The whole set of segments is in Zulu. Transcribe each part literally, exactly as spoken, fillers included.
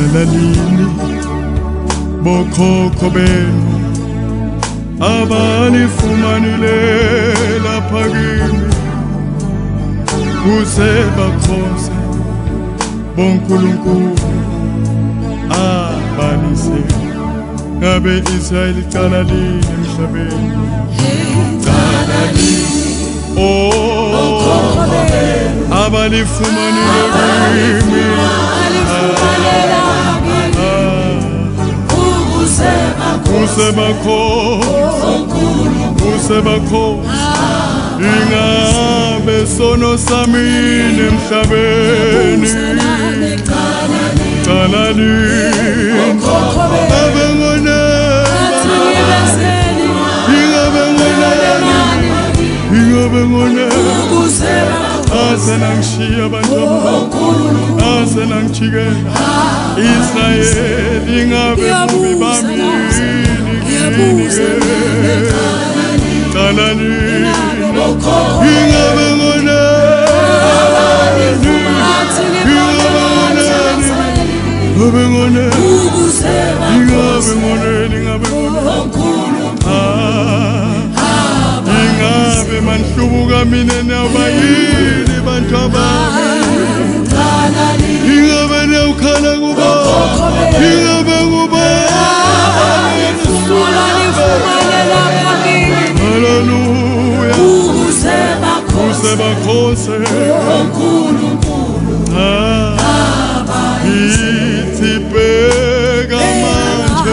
LINI bokhokho benu abanifumanile lapha kimi kuze bakhonze bonkulunkulu abanise ngabe Israyeli cala lini emhlabeni cala lini oh abanifumanile kimi Kusebakho ingabe sono samini emhlabeni cala lini ingabe ngone ingabe ngone asenangishiya bantu asenangichikela Israyeli ingabe bubi bami cala lini ingabe ngone ingabe ngone ingabe ngone ingabe ingabe manhlubuka mina nabayini bantu abami ingabe newukhala kuba ingabe kuba haleluya kusebakhose ithi bheka manje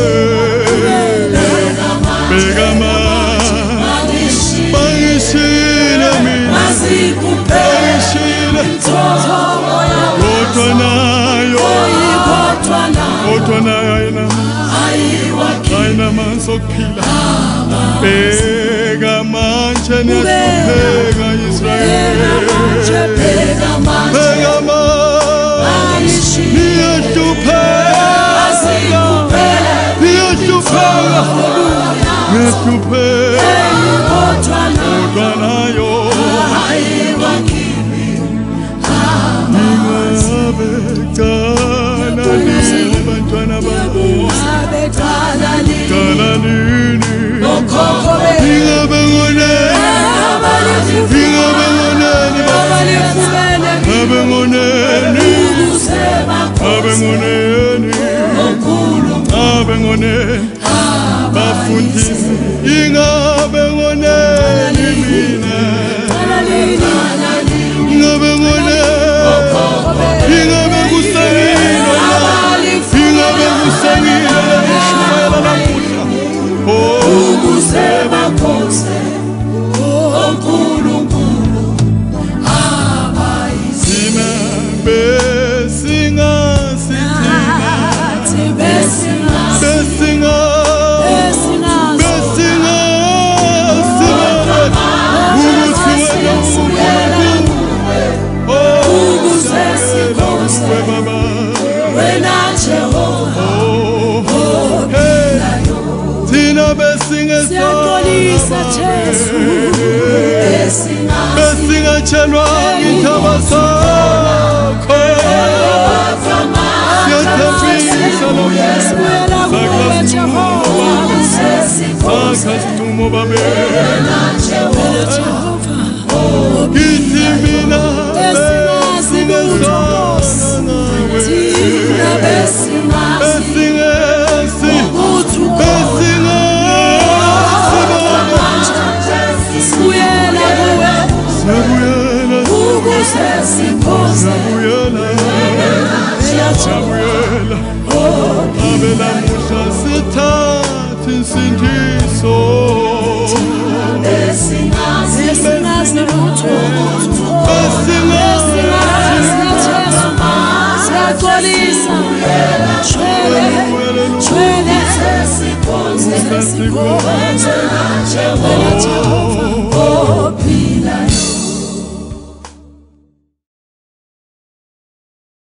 bheka manje bangishile mina bangishile kodwa nayo kodwa nayo ayina manzi okuphila bheka manje niyahlupheka Israyeli bheka manje niyahlupheka niyahlupheka kodwa nayo ingabe cala lini bantwana bami cala lini ingabe ngone ingabe ngone ingabe ngone ingabe ngone ingabe ngone bafundisi ingabe ngone mina ingabe ngone ingabe kusangile ingabe kusangile ngishumayela namuhla oh kusebakhose onkulunkulu abayizina besinga sithina besinga besinga besinga besinga besinga chelwa ngithaba sakho siyathembisa lo Yesu sakasidumo babe kithi mina besinga besinga besinga Samuel, abela musha sithatha insindiso besinga besinga lutho besinga siyaxolisa chwele chwele sesikhonze sesikhonze